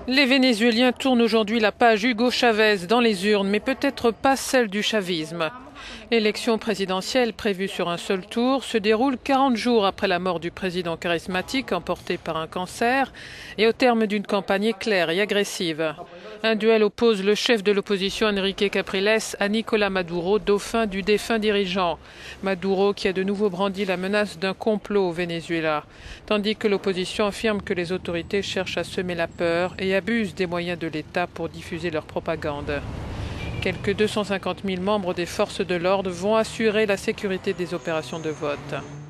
Les Vénézuéliens tournent aujourd'hui la page Hugo Chavez dans les urnes, mais peut-être pas celle du chavisme. L'élection présidentielle, prévue sur un seul tour, se déroule 40 jours après la mort du président charismatique emporté par un cancer et au terme d'une campagne claire et agressive. Un duel oppose le chef de l'opposition Enrique Capriles à Nicolás Maduro, dauphin du défunt dirigeant. Maduro qui a de nouveau brandi la menace d'un complot au Venezuela, tandis que l'opposition affirme que les autorités cherchent à semer la peur et abusent des moyens de l'État pour diffuser leur propagande. Quelques 250 000 membres des forces de l'ordre vont assurer la sécurité des opérations de vote.